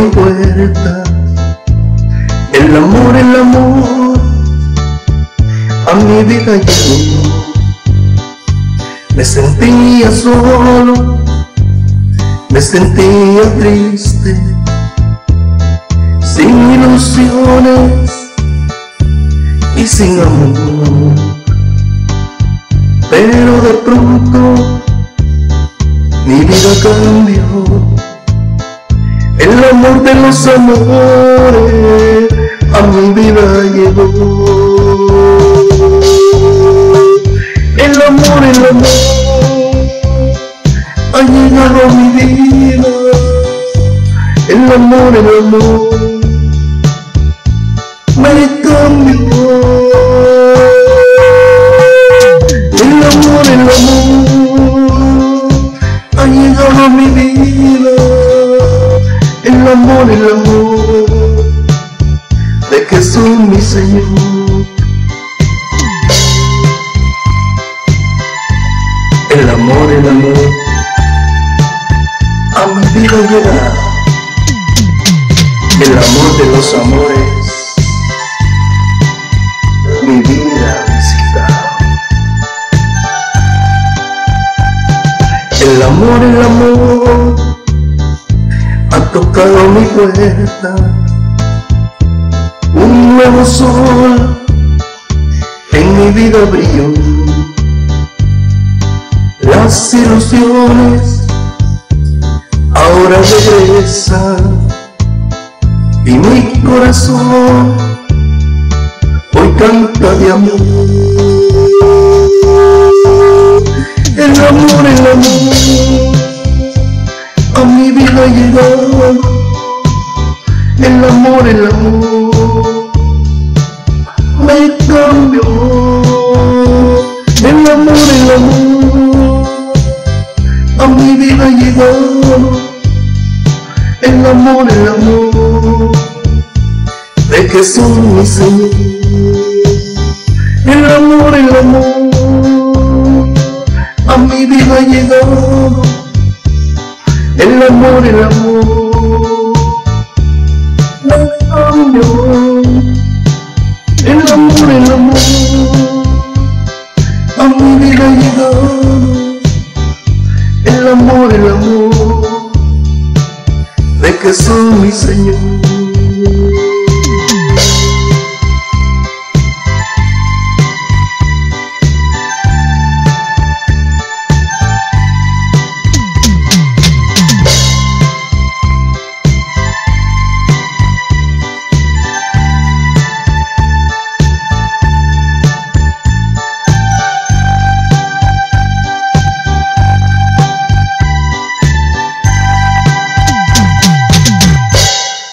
puerta. El amor a mi vida llegó. Me sentía solo, me sentía triste, sin ilusiones y sin amor. Pero de pronto mi vida cambió. El amor de los amores a mi vida llegó. El amor ha llegado a mi vida. El amor me cambió. El amor ha llegado a mi vida. El amor de Jesús mi Señor. El amor a mi vida llega. El amor de los amores mi vida visita. El amor ha tocado mi puerta. Un nuevo sol en mi vida brilló. Las ilusiones ahora regresan y mi corazón hoy canta de amor. El amor a mi vida llegó. El amor me cambió. El amor a mi vida llegó. El amor de Jesús mi Señor. El amor a mi vida llegó. El amor me cambió. El amor a mi vida llegó. El amor de Jesús mi Señor.